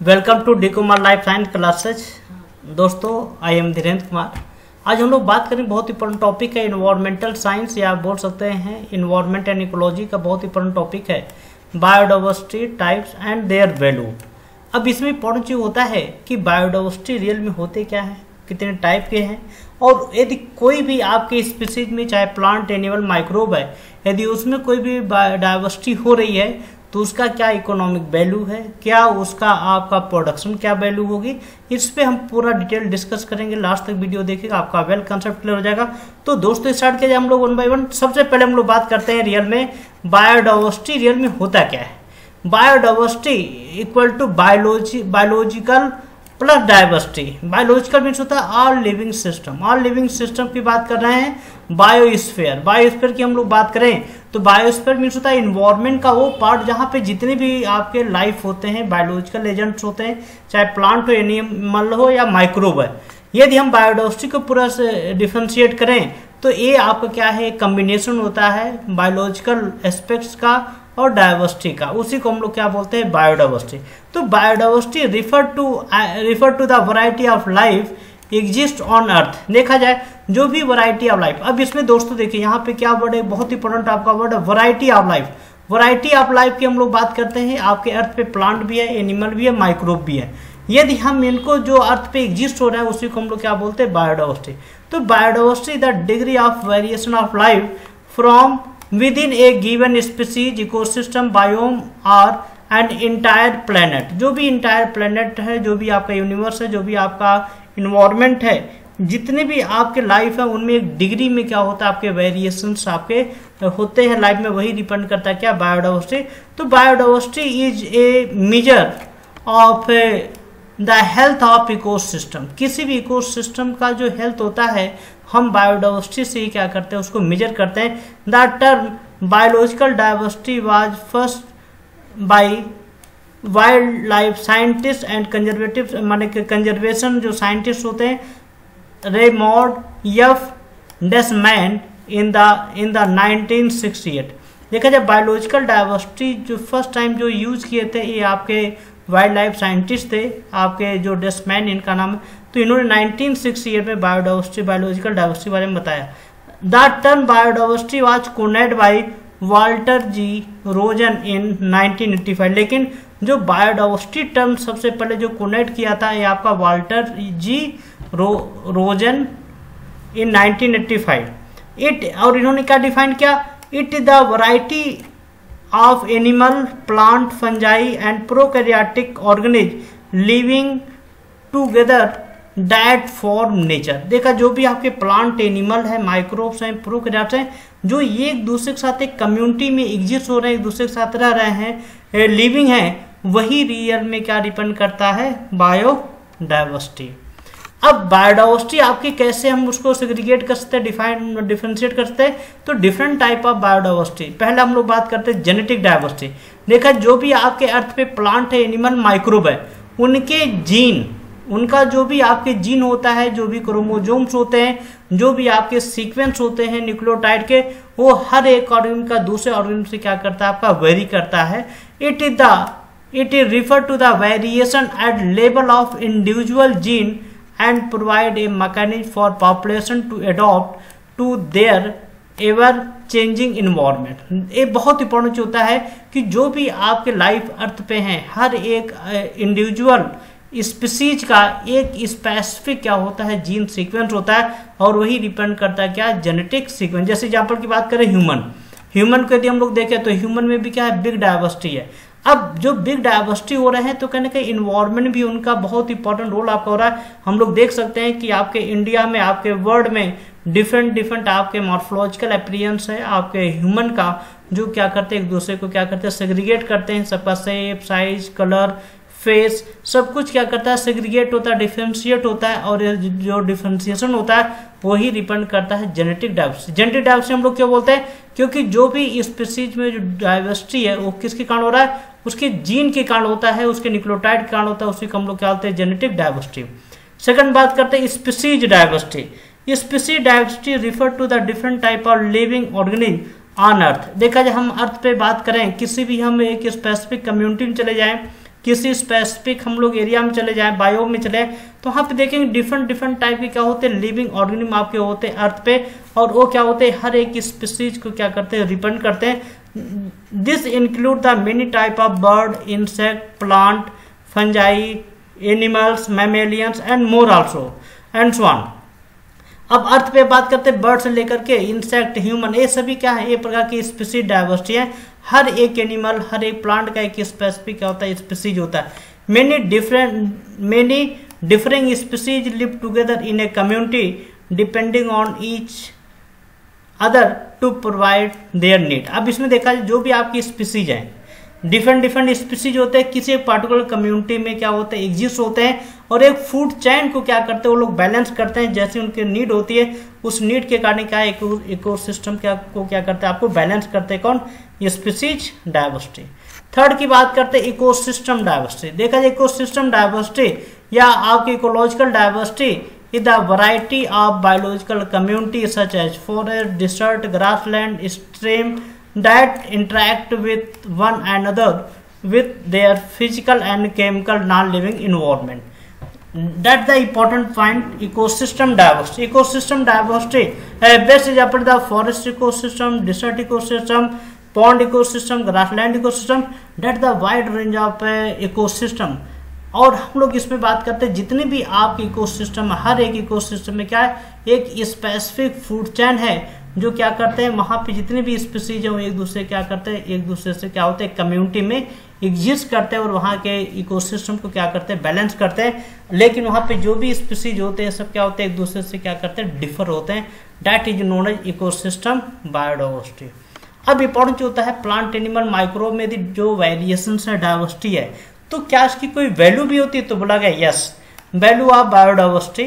Welcome to D Kumar life science classes. दोस्तों, I M Dhirendra Kumar. आज हम लोग बात करें बहुत इंपॉर्टेंट टॉपिक है इन्वायरमेंटल साइंस, या आप बोल सकते हैं इन्वायरमेंट एंड इकोलॉजी का बहुत इंपॉर्टेंट टॉपिक है biodiversity types and their value. अब इसमें इंपॉर्टेंट चीज होता है कि बायोडाइवर्सिटी रियल में होते क्या है, कितने टाइप के हैं, और यदि कोई भी आपके स्पीसीज में चाहे प्लांट एनिमल माइक्रोब है, यदि उसमें कोई भी बायोडाइवर्सिटी हो रही है तो उसका क्या इकोनॉमिक वैल्यू है, क्या उसका आपका प्रोडक्शन क्या वैल्यू होगी, इस पे हम पूरा डिटेल डिस्कस करेंगे। लास्ट तक वीडियो देखिएगा, आपका वेल कंसेप्ट क्लियर हो जाएगा। तो दोस्तों स्टार्ट किया जाए हम लोग वन बाय वन। सबसे पहले हम लोग बात करते हैं रियल में बायोडाइवर्सिटी रियल में होता क्या है। Biodiversity equal to biological plus diversity. Biological means होता है all living system. All living system की बात कर रहे हैं। बायोस्फीयर, बायोस्फीयर की हम लोग बात करें तो बायोस्फीयर मीन्स होता है इन्वायरमेंट का वो पार्ट जहाँ पे जितने भी आपके लाइफ होते हैं, बायोलॉजिकल एजेंट्स होते हैं, चाहे प्लांट हो, एनिमल हो या माइक्रोब है। यदि हम बायोडाइवर्सिटी को पूरा से डिफ्रेंशिएट करें तो ये आपका क्या है, कम्बिनेशन होता है बायोलॉजिकल एस्पेक्ट्स का और डाइवर्सिटी का, उसी को हम लोग क्या बोलते हैं, बायोडाइवर्सिटी। तो biodiversity refer to the variety of life exist on earth. देखा जाए जो भी वैरायटी ऑफ लाइफ, अब इसमें दोस्तों देखिए यहाँ पे क्या वर्ड है, बहुत इंपॉर्टेंट आपका वर्ड है variety of life. Variety of life की हम लोग बात करते हैं, आपके अर्थ पे प्लांट भी है, एनिमल भी है, माइक्रोब भी है। यदि हम इनको जो अर्थ पे एग्जिस्ट हो रहा है उसी को हम लोग क्या बोलते हैं, बायोडाइवर्सिटी। तो biodiversity the degree of variation of life from within a given species, ecosystem, biome or an entire planet। जो भी इंटायर प्लेनेट है, जो भी आपका यूनिवर्स है, जो भी आपका इन्वायरमेंट है, जितने भी आपके लाइफ है उनमें एक डिग्री में क्या होता है, आपके वेरिएशंस आपके होते हैं लाइफ में, वही डिपेंड करता है क्या, बायोडाइवर्सिटी। तो biodiversity is a measure of the health of ecosystem. किसी भी इकोसिस्टम का जो हेल्थ होता है हम बायोडाइवर्सिटी से ही क्या करते हैं, उसको मेजर करते हैं। The term biological diversity was first by wildlife scientist and conservative, माने कंजर्वेशन जो साइंटिस्ट होते हैं, रेमॉन्ड एफ डेसमैन इन द 1968। देखा जाए बायोलॉजिकल डाइवर्सिटी जो फर्स्ट टाइम जो यूज किए थे ये आपके वाइल्ड लाइफ साइंटिस्ट थे, आपके जो डेसमैन इनका नाम है। तो इन्होंने 1968 में बायोडाइवर्सिटी, बायोलॉजिकल डाइवर्सिटी बारे में बताया। The term biodiversity was coined by Walter G Rosen in 1985। लेकिन जो बायोडाइवर्सिटी टर्म सबसे पहले जो कोइन्ड किया था ये आपका वाल्टर जी रोजन इन 1985। और इन्होंने क्या डिफाइन किया, it is the variety of animal, plant, fungi and prokaryotic organism living together that form nature। देखा जो भी आपके प्लांट एनिमल है, माइक्रोब्स हैं, प्रोकैरियोट्स हैं, जो ये एक दूसरे के साथ एक कम्युनिटी में एग्जिस्ट हो रहे हैं, एक दूसरे के साथ रह रहे हैं, लिविंग हैं, वही रियल में क्या डिपेंड करता है, बायोडाइवर्सिटी। अब बायोडाइवर्सिटी आपकी कैसे हम उसको सेग्रीगेट कर सकते हैं, डिफरेंशिएट कर सकते हैं। तो डिफरेंट टाइप ऑफ बायोडाइवर्सिटी, पहले हम लोग बात करते हैं जेनेटिक डाइवर्सिटी। देखा जो भी आपके अर्थ पे प्लांट है, एनिमल, माइक्रोब है, उनके जीन, उनका जो भी आपके जीन होता है, जो भी क्रोमोजोम्स होते हैं, जो भी आपके सीक्वेंस होते हैं न्यूक्लियोटाइड के, वो हर एक ऑर्गेनिज्म का दूसरे ऑर्गेनिज्म से क्या करता है, आपका वेरी करता है। It is refer to the variation at level of individual gene and provide a mechanism for population to adopt to their ever changing environment। ये बहुत इंपॉर्टेंट होता है कि जो भी आपके लाइफ अर्थ पे हैं, हर एक इंडिविजुअल स्पीसीज का एक स्पेसिफिक क्या होता है, जीन सीक्वेंस होता है, और वही डिपेंड करता है क्या, जेनेटिक सीक्वेंस। जैसे एग्जांपल की बात करें ह्यूमन को यदि हम लोग देखें तो ह्यूमन में भी क्या है, बिग डाइवर्सिटी है। अब जो बिग डाइवर्सिटी हो रहे हैं तो कहने का इन्वायरमेंट भी उनका बहुत इंपॉर्टेंट रोल आपका हो रहा है। हम लोग देख सकते हैं कि आपके इंडिया में, आपके वर्ल्ड में डिफरेंट आपके मॉर्फोलॉजिकल अपीयरेंस है आपके ह्यूमन का, जो क्या करते हैं, एक दूसरे को क्या करते हैं, सेग्रीगेट करते हैं। सबका शेप, साइज, कलर, फेस, सब कुछ क्या करता है, सेग्रीगेट होता है, डिफरेंशिएट होता है, और जो डिफरेंशिएशन होता है वही डिपेंड करता है जेनेटिक डाइवर्सिटी। जेनेटिक डाइवर्सिटी हम लोग क्यों बोलते हैं, क्योंकि जो भी स्पीसीज में जो डाइवर्सिटी है वो किसके कारण हो रहा है, उसके जीन के कारण होता है, उसके न्यूक्लियोटाइड के कारण होता है, उसी को हम लोग क्या बोलते हैं, जेनेटिक डाइवर्सिटी। सेकंड बात करते हैं species diversity. Species diversity refer to the different type of living organism on earth. देखा जाए हम अर्थ पे बात करें, किसी भी हम एक स्पेसिफिक कम्युनिटी में चले जाएं किसी स्पेसिफिक हम लोग एरिया में चले जाएं, बायो में चले, तो वहाँ पे देखेंगे डिफरेंट डिफरेंट टाइप के क्या होते हैं लिविंग ऑर्गेनिज्म आपके होते हैं अर्थ पे, और वो क्या होते हैं हर एक स्पीसीज को क्या करते हैं रिप्रेजेंट करते हैं। This include the many type of bird, insect, plant, fungi, animals, mammalians and more also and so on. अब अर्थ पे बात करते हैं बर्ड से लेकर के इंसेक्ट, ह्यूमन, ये सभी क्या है, एक प्रकार की स्पीसीज डाइवर्सिटी है। हर एक एनिमल, हर एक प्लांट का एक स्पेसिफिक क्या होता है स्पीसीज होता है। Many different species live together in a community depending on each other to provide their need. अब इसमें देखा जाए जो भी आपकी स्पीसीज है, डिफरेंट स्पीसीज होते हैं, किसी एक पार्टिकुलर कम्युनिटी में क्या होते हैं एग्जिस्ट होते हैं, और एक फूड चैन को क्या करते हैं वो लोग बैलेंस करते हैं, जैसे उनकी नीड होती है उस नीड के कारण क्या इकोसिस्टम को क्या करते हैं आपको बैलेंस करते हैं कौन, ये स्पीसीज डाइवर्सिटी। थर्ड की बात करते हैं इकोसिस्टम डाइवर्सिटी। देखा जाए इकोसिस्टम डाइवर्सिटी या आपकी ecological diversity is the variety of biological community such as forest, desert, grassland, stream that interact with one another with their physical and chemical non-living environment. That's the important point. Ecosystem diversity. Ecosystem diversity best example the forest ecosystem, desert ecosystem, pond ecosystem, grassland ecosystem. That's the wide range of ecosystem. और हम लोग इसमें बात करते हैं जितने भी आपके इकोसिस्टम, हर एक इकोसिस्टम में क्या है एक स्पेसिफिक फूड चैन है जो क्या करते हैं वहाँ पे जितने भी स्पीसीज हैं वो एक दूसरे क्या करते हैं एक दूसरे से क्या होते हैं कम्युनिटी में एग्जिस्ट करते हैं और वहाँ के इकोसिस्टम को क्या करते हैं बैलेंस करते हैं। लेकिन वहाँ पे जो भी स्पीसीज होते हैं सब क्या होते हैं एक दूसरे से क्या करते हैं डिफर होते हैं। That is known as ecosystem biodiversity. अब इंपॉर्टेंट जो होता है प्लांट एनिमल माइक्रोब में जो वेरिएशन है डाइवर्सिटी है, तो क्या इसकी कोई वैल्यू भी होती है, तो बोला गया यस वैल्यू ऑफ बायोडाइवर्सिटी।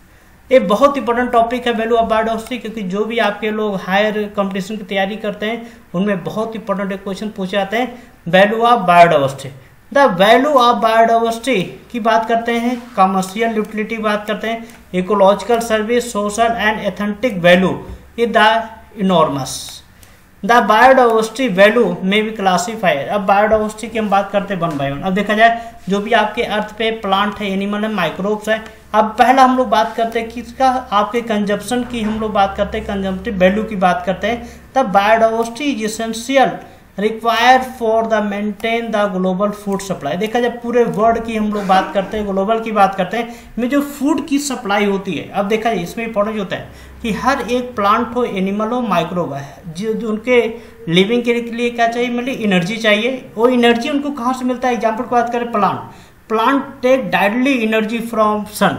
ये बहुत इंपॉर्टेंट टॉपिक है वैल्यू ऑफ बायोडाइवर्सिटी, क्योंकि जो भी आपके लोग हायर कंपटीशन की तैयारी करते हैं उनमें बहुत इंपॉर्टेंट क्वेश्चन पूछे जाते हैं value of biodiversity. The value of biodiversity की बात करते हैं, कमर्शियल यूटिलिटी बात करते हैं, ecological service, social and authentic value is the enormous. The biodiversity value में भी क्लासीफाई। अब बायोडाइवर्सिटी की हम बात करते हैं वन बाय वन। अब देखा जाए जो भी आपके अर्थ पे प्लांट है, एनिमल है, माइक्रोब्स है। अब पहला हम लोग बात करते हैं किसका, आपके कंजप्शन की हम लोग बात करते हैं, कंजम्पटिव वैल्यू की बात करते हैं। The biodiversity is essential required for the maintain the global food supply. देखा जाए पूरे वर्ल्ड की हम लोग बात करते हैं, ग्लोबल की बात करते हैं, में जो फूड की सप्लाई होती है। अब देखा जाए इसमें इंपॉर्टेंट होता है कि हर एक प्लांट हो, एनिमल हो, माइक्रोब है, जो उनके लिविंग के लिए क्या चाहिए, मतलब एनर्जी चाहिए। वो एनर्जी उनको कहाँ से मिलता है, एग्जाम्पल की बात करें plant take directly energy from sun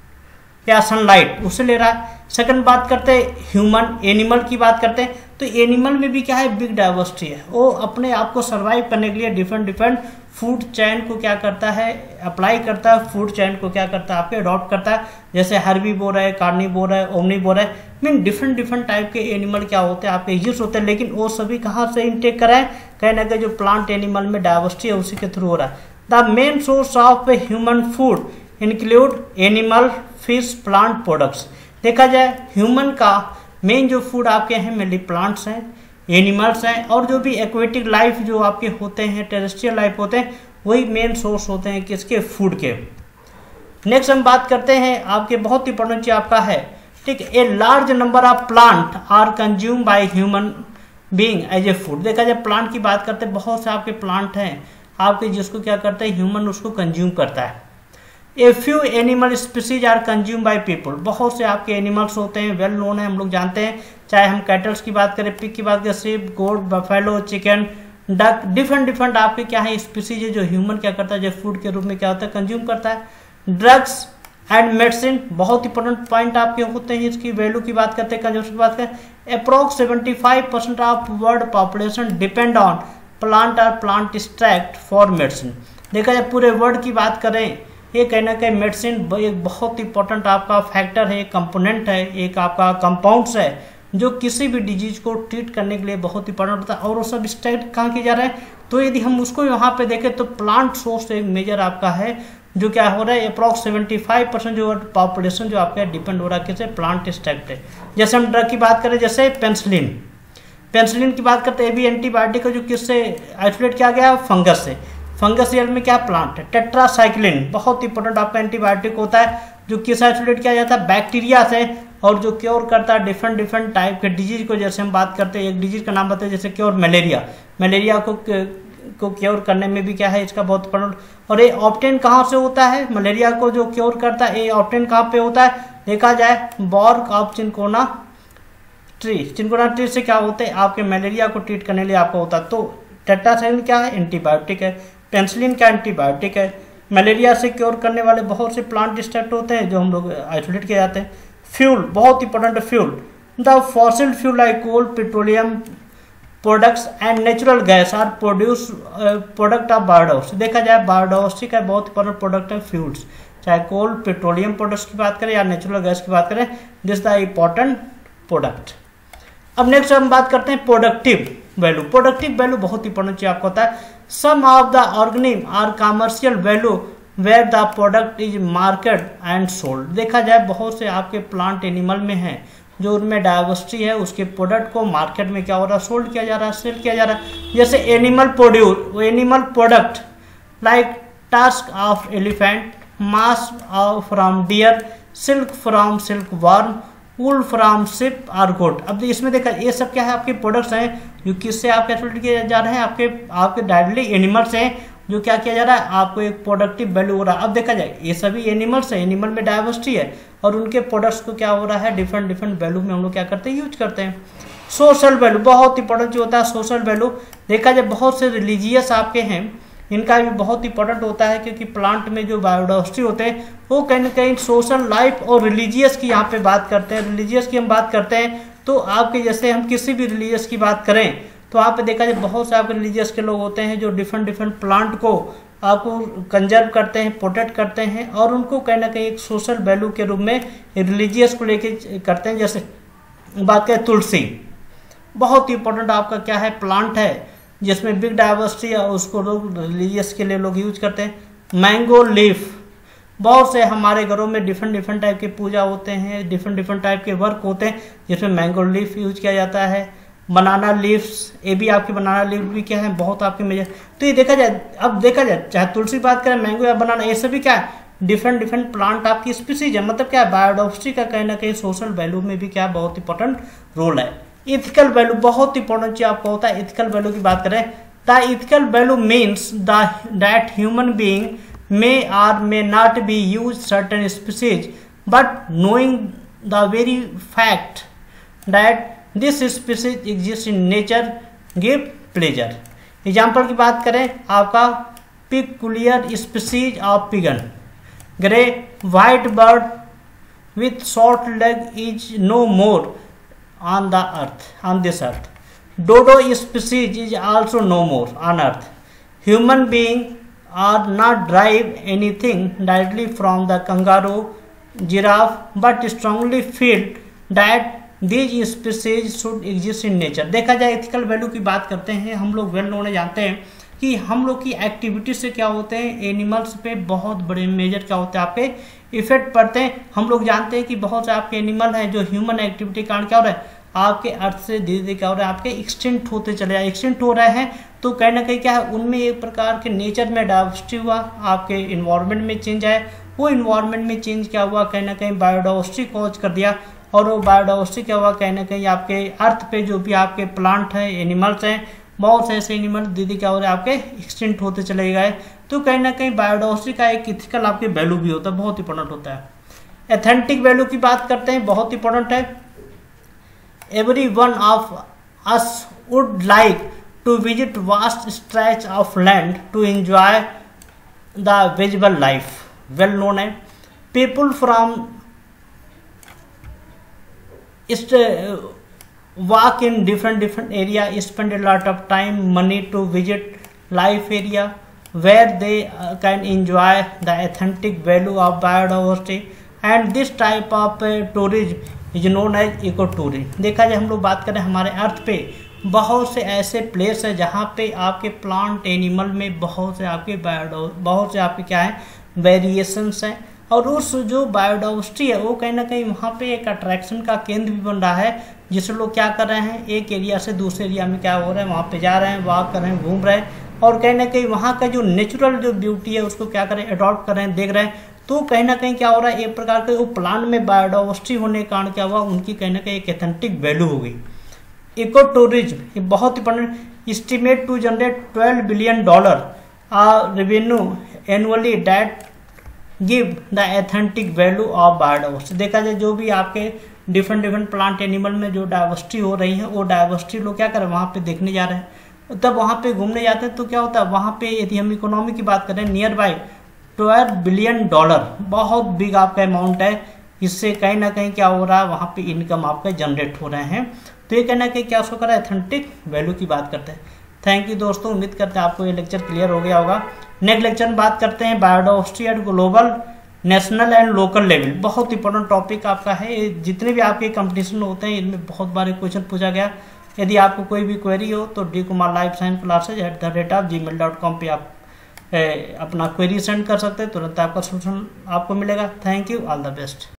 या सनलाइट, उससे ले रहा है। सेकंड बात करते हैं ह्यूमन, एनिमल की बात करते हैं, तो एनिमल में भी क्या है बिग डाइवर्सिटी है। वो अपने आप को सर्वाइव करने के लिए डिफरेंट फूड चैन को क्या करता है अप्लाई करता है, फूड चैन को क्या करता है आपके अडॉप्ट करता है, जैसे हर्बीवोर है, कार्निवोर है, ओमनीवोर है। मीन डिफरेंट टाइप के एनिमल क्या होते हैं आपके एग्जिस्ट होते हैं, लेकिन वो सभी कहाँ से इनटेक कराएं, कहीं ना कहीं जो प्लांट एनिमल में डाइवर्सिटी है उसी के थ्रू हो रहा है। The main source of human food include animal, fish, plant products. देखा जाए ह्यूमन का मेन जो फूड आपके हैं मेनली प्लांट्स हैं, एनिमल्स हैं, और जो भी एक्वेटिक लाइफ जो आपके होते हैं, टेरेस्ट्रियल लाइफ होते हैं, वही मेन सोर्स होते हैं किसके, फूड के। नेक्स्ट हम बात करते हैं आपके बहुत इंपॉर्टेंट चीज आपका है, ठीक है, a large number of plant are consume by human being as a food. देखा जाए प्लांट की बात करते हैं, बहुत से आपके प्लांट हैं आपके जिसको क्या करते हैं ह्यूमन उसको कंज्यूम करता है। A few animal species are consume by people. बहुत से आपके एनिमल्स होते हैं, वेल नोन है, हम लोग जानते हैं, चाहे हम कैटल्स की बात करें, पिग की बात करें, sheep, goat, buffalo, chicken, duck, different आपके क्या है स्पीसीज है जो ह्यूमन क्या करता है जो फूड के रूप में क्या होता है कंज्यूम करता है। ड्रग्स एंड मेडिसिन बहुत इंपॉर्टेंट पॉइंट आपके होते हैं, इसकी वैल्यू की बात करते हैं, कंजम्पशन की बात करें। Approx 75% of world population depend on plant और प्लांट एक्सट्रैक्ट फॉर मेडिसिन। देखा जाए पूरे वर्ल्ड की बात करें, ये कहीं ना कहीं मेडिसिन एक बहुत इंपॉर्टेंट आपका फैक्टर है, कंपोनेंट है, एक आपका कंपाउंड्स है जो किसी भी डिजीज को ट्रीट करने के लिए बहुत इंपॉर्टेंट होता है। और वो सब एक्सट्रैक्ट कहाँ किया जा रहा है, तो यदि हम उसको यहाँ पे देखें तो प्लांट सोर्स एक मेजर आपका है जो क्या हो रहा है, अप्रॉक्स 75% जो पॉपुलेशन जो आपका डिपेंड हो रहा है किसे, प्लांट एक्सट्रैक्ट है। जैसे हम ड्रग की बात करें, जैसे पेंसिलिन की बात करते हैं, ये भी एंटीबायोटिक है जो किससे आइसोलेट किया गया, फंगस से। फंगस रियल में क्या प्लांट है। टेट्रासाइक्लिन बहुत इंपॉर्टेंट आपका एंटीबायोटिक होता है, जो किस आइसोलेट किया जाता है, बैक्टीरिया से, और जो क्योर करता है डिफरेंट टाइप के डिजीज को। जैसे हम बात करते हैं, एक डिजीज का नाम बताए जैसे क्योर मलेरिया को क्योर करने में भी क्या है इसका बहुत इंपॉर्टेंट। और ये ऑब्टेन कहाँ से होता है, मलेरिया को जो क्योर करता है, ये ऑब्टेन कहाँ पे होता है, देखा जाए बॉर्क ऑफ चिनकोना ट्री से क्या होते हैं, आपके मलेरिया को ट्रीट करने के लिए आपको होता है। तो टेट्रासाइक्लिन क्या है, एंटीबायोटिक है। पेनिसिलिन क्या एंटीबायोटिक है। मलेरिया से क्योर करने वाले बहुत से प्लांट एक्सट्रैक्ट होते हैं जो हम लोग आइसोलेट किए जाते हैं। फ्यूल बहुत इंपॉर्टेंट है। Fuel the fossil fuel like coal, petroleum products and natural gas are produce product of biodiversity. देखा जाए बायोडाइवर्सिटी का बहुत इंपॉर्टेंट प्रोडक्ट है फ्यूल्स, चाहे कोल पेट्रोलियम प्रोडक्ट्स की बात करें या नेचुरल गैस की बात करें, दिस द इंपॉर्टेंट प्रोडक्ट। अब नेक्स्ट हम बात करते हैं प्रोडक्टिव वैल्यू। प्रोडक्टिव वैल्यू बहुत इंपॉर्टेंट चीज आपको होता है। Some of the organism are commercial value where the product is market and sold. देखा जाए बहुत से आपके प्लांट एनिमल में हैं जो उनमें डाइवर्सिटी है, उसके प्रोडक्ट को मार्केट में क्या हो रहा है, सोल्ड किया जा रहा है, सेल किया जा रहा है। जैसे animal product like tusk of elephant, musk from deer, silk from silkworm, wool from sheep और गोट। अब इसमें देखा ये सब क्या है, आपके प्रोडक्ट्स हैं जो किससे आपके एक्सप्लोइट किए जा रहे हैं, आपके डायरेक्टली एनिमल्स हैं जो क्या किया जा रहा है, आपको एक प्रोडक्टिव वैल्यू हो रहा है। अब देखा जाए ये सभी एनिमल्स है, एनिमल में डाइवर्सिटी है और उनके प्रोडक्ट्स को क्या हो रहा है, डिफरेंट वैल्यू में हम लोग क्या करते हैं, यूज करते हैं। सोशल वैल्यू बहुत इंपॉर्टेंट जो होता है। सोशल वैल्यू देखा जाए बहुत से रिलीजियस आपके हैं, इनका भी बहुत इंपॉर्टेंट होता है क्योंकि प्लांट में जो बायोडाइवर्सिटी होते हैं वो कहीं ना कहीं सोशल लाइफ और रिलीजियस की यहाँ पे बात करते हैं। रिलीजियस की हम बात करते हैं तो आपके जैसे हम किसी भी रिलीजियस की बात करें तो वहाँ पे देखा जाए बहुत से आपके रिलीजियस के लोग होते हैं जो डिफरेंट प्लांट को आपको कंजर्व करते हैं, प्रोटेक्ट करते हैं और उनको कहीं ना कहीं एक सोशल वैल्यू के रूप में रिलीजियस को लेके करते हैं। जैसे बात करें तुलसी, बहुत इंपॉर्टेंट आपका क्या है, प्लांट है जिसमें बिग डाइवर्सिटी है, उसको लोग रिलीजियस के लिए लोग यूज करते हैं। मैंगो लीफ, बहुत से हमारे घरों में डिफरेंट टाइप के पूजा होते हैं, डिफरेंट टाइप के वर्क होते हैं जिसमें मैंगो लीफ यूज किया जाता है। बनाना लीव्स, ये भी आपकी बनाना लीफ भी क्या है, बहुत आपके मेजर। तो ये देखा जाए, अब देखा जाए चाहे तुलसी बात करें, मैंगो या बनाना, ये सभी क्या है, डिफरेंट प्लांट आपकी स्पीसीज है। मतलब क्या है, बायोडाइवर्सिटी का कहीं ना कहीं सोशल वैल्यू में भी क्या बहुत इंपॉर्टेंट रोल है। इथिकल वैल्यू बहुत इंपॉर्टेंट चीज आपको होता है। इथिकल वैल्यू की बात करें, the ethical value means that human being may or may not be use certain species, but knowing the very fact that this species exists in nature give pleasure। Example की बात करें, आपका peculiar species of pigeon, grey white bird with short leg is no more on this earth. Dodo species is also no more on earth. Human being are not derive anything directly from the kangaroo, giraffe, but strongly feel that these species should exist in nature। देखा जाए ethical value की बात करते हैं, हम लोग well known जानते हैं कि हम लोग की एक्टिविटी से क्या होते हैं, एनिमल्स पे बहुत बड़े मेजर क्या होते हैं, आपके इफेक्ट पड़ते हैं। हम लोग जानते हैं कि बहुत से आपके एनिमल हैं जो ह्यूमन एक्टिविटी के कारण क्या हो रहा है, आपके अर्थ से धीरे धीरे क्या हो रहा है, आपके एक्सटेंट होते चले जाए, एक्सटेंट हो रहे हैं। तो कहीं ना कहीं क्या है, उनमें एक प्रकार के नेचर में डाइवर्सिटी हुआ, आपके इन्वायरमेंट में चेंज आया, वो इन्वायरमेंट में चेंज क्या हुआ, कहीं ना कहीं बायोडाइवर्सिटी कॉज कर दिया। और वो बायोडाइवर्सिटी क्या हुआ, कहीं ना कहीं आपके अर्थ पे जो भी आपके प्लांट हैं, एनिमल्स हैं, बहुत से ऐसे एनिमल दीदी क्या हो रहे हैं, आपके एक्सटेंट होते चले गए। तो कहीं ना कहीं बायोडाइवर्सिटी का एक इथिकल आपके वैल्यू भी होता है, बहुत इंपॉर्टेंट होता है। एथेंटिक वैल्यू की बात करते हैं, बहुत इंपॉर्टेंट है। Every one of us would like to visit vast stretch of land to enjoy the visible life, well known as people from walk in different area, spend a lot of time, money to visit life area where they can enjoy the authentic value of biodiversity, and this type of tourism is known as ecotourism। देखा जाए हम लोग बात करें हमारे अर्थ पे बहुत से ऐसे प्लेस है जहाँ पे आपके प्लांट एनिमल में बहुत से आपके क्या है, वेरिएशंस हैं। और उस जो बायोडाइवर्सिटी है वो कहीं ना कहीं वहाँ पे एक अट्रैक्शन का केंद्र भी बन रहा है, जिससे लोग क्या कर रहे हैं, एक एरिया से दूसरे एरिया में क्या हो रहे हैं, वहाँ पे जा रहे हैं, वॉक कर रहे हैं, घूम रहे हैं। और कहीं ना कहीं वहाँ का जो नेचुरल जो ब्यूटी है उसको क्या करें, अडॉप्ट कर रहे हैं, देख रहे हैं। तो कहीं ना कहीं क्या हो रहा है, एक प्रकार के वो प्लांट में बायोडाइवर्सिटी होने के कारण क्या हुआ, उनकी कहीं ना कहीं एक एथेंटिक वैल्यू हो गई। इको टूरिज्म ये बहुत important, estimate to generate $12 billion revenue annually that give the authentic value of biodiversity. देखा जाए जो भी आपके डिफरेंट प्लांट एनिमल में जो डाइवर्सिटी हो रही है, वो डाइवर्सिटी लोग क्या करें वहाँ पे देखने जा रहे हैं। तब वहाँ पे घूमने जाते हैं तो क्या होता है, वहाँ पे यदि हम इकोनॉमी की बात करें, नियर बाई $12 बिलियन, बहुत बिग आपका अमाउंट है। इससे कहीं ना कहीं क्या हो रहा है, वहाँ पे इनकम आपका जनरेट हो रहे हैं। तो ये कहना कि क्या शो कर रहा है, एथेंटिक वैल्यू की बात करते हैं। थैंक यू दोस्तों, उम्मीद करते हैं आपको ये लेक्चर क्लियर हो गया होगा। नेक्स्ट लेक्चर में बात करते हैं biodiversity at global, national and local level. बहुत इंपॉर्टेंट टॉपिक आपका है। जितने भी आपके कंपटीशन होते हैं इनमें बहुत बार क्वेश्चन पूछा गया। यदि आपको कोई भी क्वेरी हो तो dkumarlifescienceClasses@gmail.com पे आप अपना क्वेरी सेंड कर सकते हैं, तुरंत आपका सोल्यूशन आपको मिलेगा। Thank you, all the best.